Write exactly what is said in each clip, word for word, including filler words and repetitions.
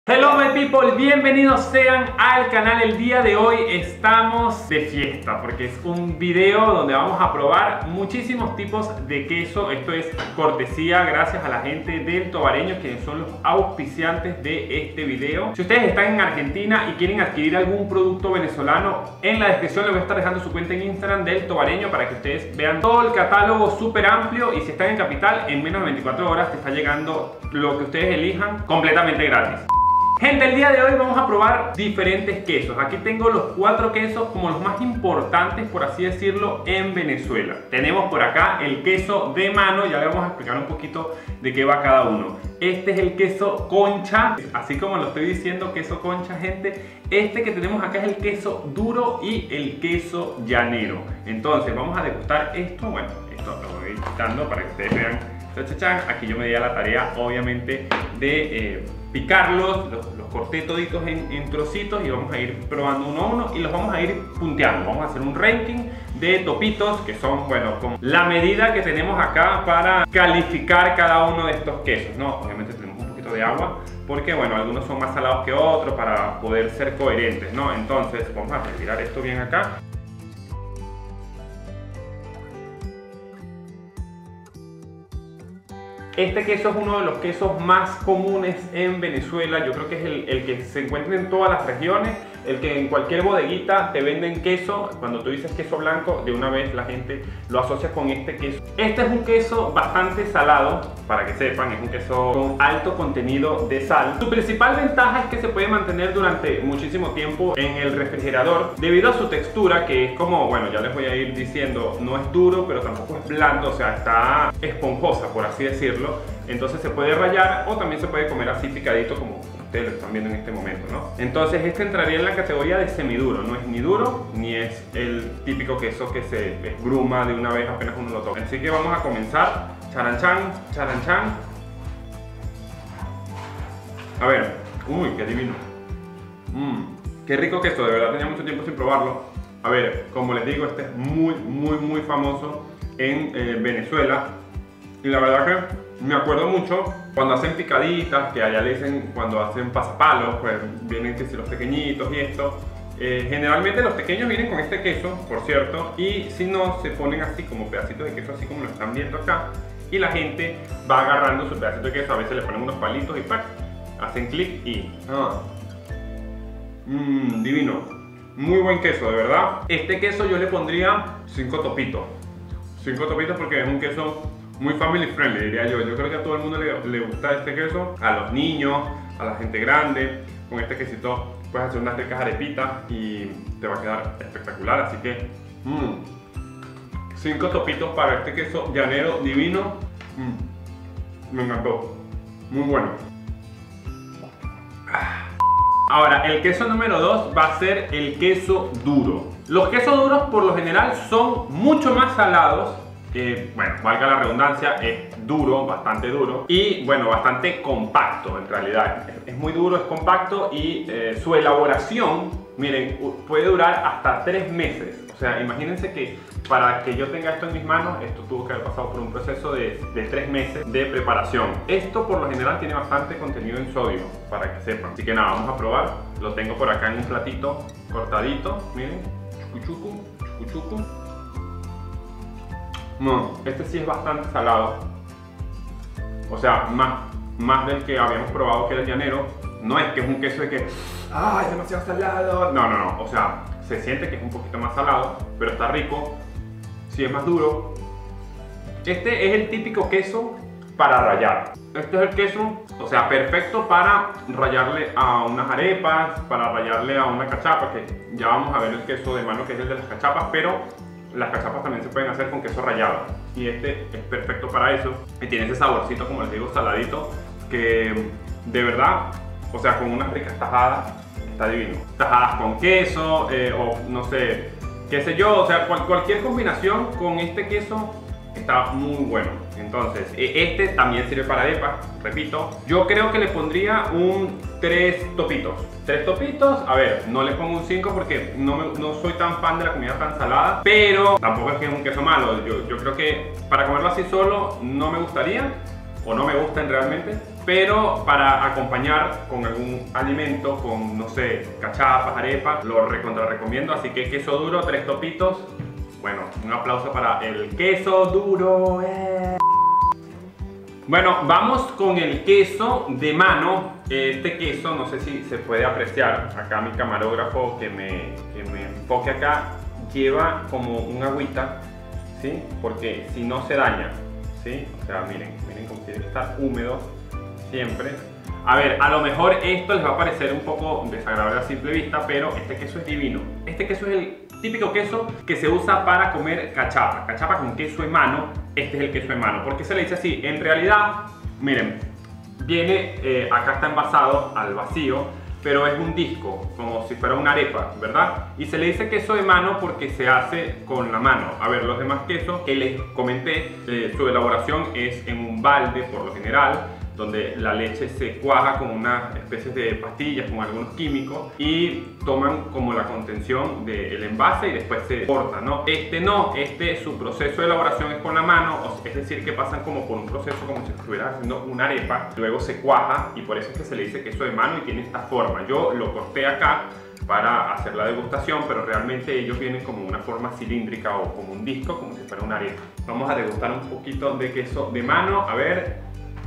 Hello my people, bienvenidos sean al canal. El día de hoy estamos de fiesta porque es un video donde vamos a probar muchísimos tipos de queso. Esto es cortesía gracias a la gente del Tobareño, que son los auspiciantes de este video. Si ustedes están en Argentina y quieren adquirir algún producto venezolano, en la descripción les voy a estar dejando su cuenta en Instagram del Tobareño para que ustedes vean todo el catálogo súper amplio. Y si están en Capital, en menos de veinticuatro horas te está llegando lo que ustedes elijan completamente gratis. Gente, el día de hoy vamos a probar diferentes quesos. Aquí tengo los cuatro quesos como los más importantes, por así decirlo, en Venezuela. Tenemos por acá el queso de mano, ya le vamos a explicar un poquito de qué va cada uno. Este es el queso concha, así como lo estoy diciendo, queso concha, gente. Este que tenemos acá es el queso duro y el queso llanero. Entonces vamos a degustar esto. Bueno, esto lo voy quitando para que ustedes vean. Aquí yo me di a la tarea, obviamente, de eh, picarlos, los, los corté toditos en, en trocitos y vamos a ir probando uno a uno y los vamos a ir punteando. Vamos a hacer un ranking de topitos, que son, bueno, con la medida que tenemos acá para calificar cada uno de estos quesos, ¿no? Obviamente tenemos un poquito de agua porque, bueno, algunos son más salados que otros para poder ser coherentes, ¿no? Entonces vamos a retirar esto bien acá. Este queso es uno de los quesos más comunes en Venezuela. Yo creo que es el, el que se encuentra en todas las regiones, el que en cualquier bodeguita te venden queso. Cuando tú dices queso blanco, de una vez la gente lo asocia con este queso. Este es un queso bastante salado, para que sepan, es un queso con alto contenido de sal. Su principal ventaja es que se puede mantener durante muchísimo tiempo en el refrigerador debido a su textura, que es como, bueno, ya les voy a ir diciendo, no es duro, pero tampoco es blando, o sea, está esponjosa, por así decirlo. Entonces se puede rallar o también se puede comer así picadito como ustedes lo están viendo en este momento, ¿no? Entonces este entraría en la categoría de semiduro, no es ni duro ni es el típico queso que se esgruma de una vez apenas uno lo toca. Así que vamos a comenzar. Charanchan, charanchan. A ver, uy, qué divino. Mmm, qué rico queso, de verdad tenía mucho tiempo sin probarlo. A ver, como les digo, este es muy, muy, muy famoso en eh, Venezuela. Y la verdad que me acuerdo mucho cuando hacen picaditas, que allá le dicen cuando hacen pasapalos, pues vienen que si los pequeñitos y esto. Eh, generalmente los pequeños vienen con este queso, por cierto, y si no, se ponen así como pedacitos de queso, así como lo están viendo acá. Y la gente va agarrando su pedacito de queso, a veces le ponen unos palitos y ¡pac! Hacen clic y... Ah. Mmm, divino. Muy buen queso, de verdad. Este queso yo le pondría cinco topitos. cinco topitos porque es un queso muy family friendly, diría yo. Yo creo que a todo el mundo le, le gusta este queso, a los niños, a la gente grande. Con este quesito puedes hacer unas ricas arepitas y te va a quedar espectacular. Así que, mmm, cinco topitos para este queso llanero divino. Mm, me encantó, muy bueno. Ahora, el queso número dos va a ser el queso duro. Los quesos duros por lo general son mucho más salados. Eh, bueno, valga la redundancia, es duro, bastante duro y bueno, bastante compacto en realidad. Es, es muy duro, es compacto y eh, su elaboración, miren, puede durar hasta tres meses. O sea, imagínense que para que yo tenga esto en mis manos, esto tuvo que haber pasado por un proceso de, de tres meses de preparación. Esto por lo general tiene bastante contenido en sodio, para que sepan. Así que nada, vamos a probar. Lo tengo por acá en un platito cortadito, miren, chucu chucu, chucu chucu. No, este sí es bastante salado. O sea, más, más del que habíamos probado que era el llanero. No es que es un queso de que ¡ah, es demasiado salado! No, no, no. O sea, se siente que es un poquito más salado, pero está rico. Sí es más duro. Este es el típico queso para rallar. Este es el queso, o sea, perfecto para rallarle a unas arepas, para rallarle a una cachapa, que ya vamos a ver el queso de mano que es el de las cachapas, pero las cachapas también se pueden hacer con queso rallado y este es perfecto para eso y tiene ese saborcito, como les digo, saladito, que de verdad, o sea, con unas ricas tajadas está divino. Tajadas con queso eh, o no sé, qué sé yo, o sea, cual, cualquier combinación con este queso está muy bueno. Entonces, este también sirve para arepas, repito. Yo creo que le pondría un tres topitos. tres topitos, a ver, no le pongo un cinco porque no, me, no soy tan fan de la comida tan salada, pero tampoco es que es un queso malo. Yo, yo creo que para comerlo así solo no me gustaría, o no me gustan realmente. pero para acompañar con algún alimento, con no sé, cachapas, arepas, lo recontra recomiendo. Así que queso duro, tres topitos. Bueno, un aplauso para el queso duro. Eh. Bueno, vamos con el queso de mano. Este queso, no sé si se puede apreciar, acá mi camarógrafo que me, que me enfoque acá, lleva como un agüita, ¿sí? Porque si no se daña, ¿sí? O sea, miren, miren cómo tiene que estar húmedo siempre. A ver, a lo mejor esto les va a parecer un poco desagradable a simple vista, pero este queso es divino. Este queso es el típico queso que se usa para comer cachapa. Cachapa con queso en mano, este es el queso en mano. ¿Por qué se le dice así? En realidad, miren, viene, eh, acá está envasado al vacío, pero es un disco, como si fuera una arepa, ¿verdad? Y se le dice queso de mano porque se hace con la mano. A ver, los demás quesos que les comenté, eh, su elaboración es en un balde por lo general, donde la leche se cuaja con una especie de pastillas, con algunos químicos, y toman como la contención del envase y después se corta, ¿no? Este no, este su proceso de elaboración es con la mano, es decir, que pasan como por un proceso como si estuvieras haciendo una arepa, luego se cuaja y por eso es que se le dice queso de mano y tiene esta forma. Yo lo corté acá para hacer la degustación, pero realmente ellos vienen como una forma cilíndrica o como un disco, como si fuera una arepa. Vamos a degustar un poquito de queso de mano, a ver.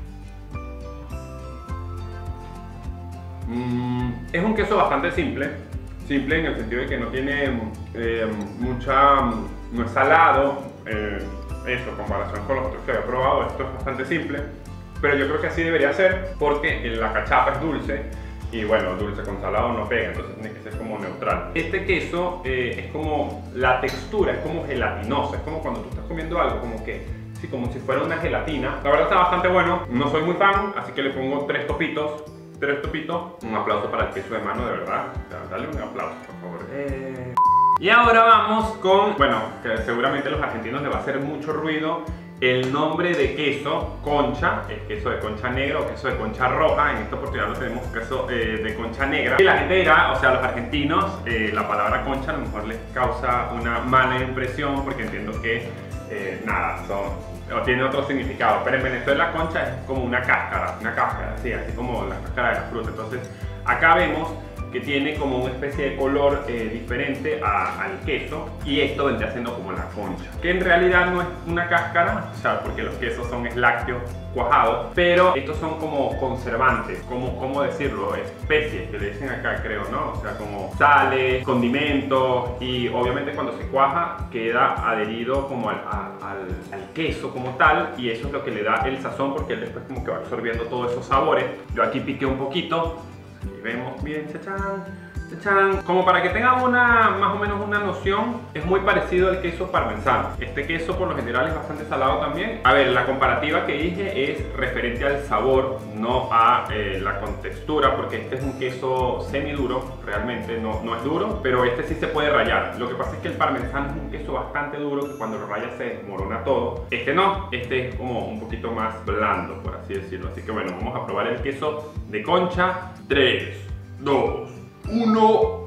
Mm, es un queso bastante simple, simple en el sentido de que no tiene eh, mucha, no es salado, eh, eso, en comparación con los otros que he probado, esto es bastante simple, pero yo creo que así debería ser porque la cachapa es dulce y bueno, dulce con salado no pega, entonces tiene que ser como neutral. Este queso eh, es como, la textura es como gelatinosa, es como cuando tú estás comiendo algo, como que, sí, como si fuera una gelatina. La verdad está bastante bueno, no soy muy fan, así que le pongo tres topitos. Tres topitos. Un aplauso para el queso de mano, de verdad. Dale un aplauso, por favor. Eh. Y ahora vamos con, bueno, que seguramente a los argentinos les va a hacer mucho ruido el nombre de queso, concha, el queso de concha negra o queso de concha roja. En esta oportunidad lo tenemos queso eh, de concha negra. Y la gente dirá, o sea, los argentinos, eh, la palabra concha a lo mejor les causa una mala impresión porque entiendo que, eh, nada, son... o tiene otro significado, pero en Venezuela concha es como una cáscara, una cáscara, así, así como la cáscara de la fruta. Entonces acá vemos que tiene como una especie de color eh, diferente a, al queso, y esto vendría siendo como la concha, que en realidad no es una cáscara, o sea, porque los quesos son lácteos cuajados, pero estos son como conservantes, como, ¿cómo decirlo? Especies, que le dicen acá, creo, ¿no? O sea, como sales, condimentos, y obviamente cuando se cuaja queda adherido como al, al, al queso como tal, y eso es lo que le da el sazón, porque él después como que va absorbiendo todos esos sabores. Yo aquí piqué un poquito, y vemos bien, chachán, chachán. Como para que tengan una, más o menos una noción, es muy parecido al queso parmesano. Este queso por lo general es bastante salado también. A ver, la comparativa que dije es referente al sabor, no a eh, la contextura, porque este es un queso semiduro, realmente no, no es duro, pero este sí se puede rallar. Lo que pasa es que el parmesano es un queso bastante duro que cuando lo rayas se desmorona todo. Este no, este es como un poquito más blando, por así decirlo. Así que bueno, vamos a probar el queso de concha. tres, dos, uno.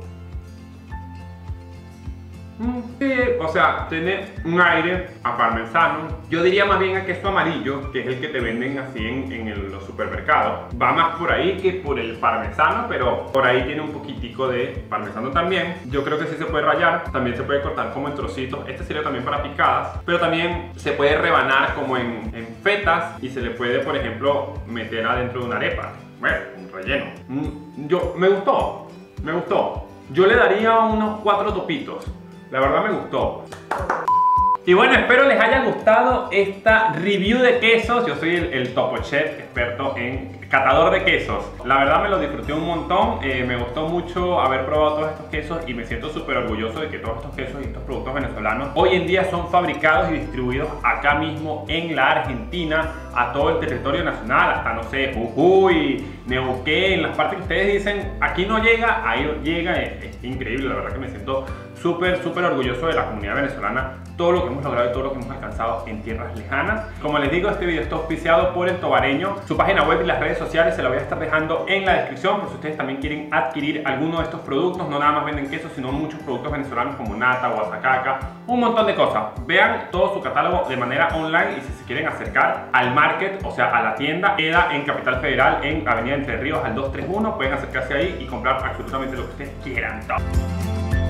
Sí, o sea, tiene un aire a parmesano. Yo diría más bien a queso amarillo, que es el que te venden así en, en el, los supermercados. Va más por ahí que por el parmesano, pero por ahí tiene un poquitico de parmesano también. Yo creo que sí se puede rallar, también se puede cortar como en trocitos. Este sirve también para picadas, pero también se puede rebanar como en, en fetas, y se le puede, por ejemplo, meter adentro de una arepa. Bueno, un relleno. Yo, me gustó, me gustó. Yo le daría unos cuatro topitos. La verdad me gustó. Y bueno, espero les haya gustado esta review de quesos. Yo soy el, el Topo Chef, experto en catador de quesos. La verdad me lo disfruté un montón. Eh, me gustó mucho haber probado todos estos quesos y me siento súper orgulloso de que todos estos quesos y estos productos venezolanos hoy en día son fabricados y distribuidos acá mismo en la Argentina, a todo el territorio nacional, hasta no sé, Jujuy, Neuquén, las partes que ustedes dicen aquí no llega, ahí llega. Es, es increíble, la verdad que me siento súper, súper orgulloso de la comunidad venezolana, todo lo que hemos logrado y todo lo que hemos alcanzado en tierras lejanas. Como les digo, este video está auspiciado por El Tobareño. Su página web y las redes sociales se la voy a estar dejando en la descripción por si ustedes también quieren adquirir alguno de estos productos. No nada más venden quesos, sino muchos productos venezolanos como nata, guasacaca, un montón de cosas. Vean todo su catálogo de manera online, y si se quieren acercar al Market, o sea, a la tienda. Queda en Capital Federal, en Avenida Entre Ríos al doscientos treinta y uno. Pueden acercarse ahí y comprar absolutamente lo que ustedes quieran.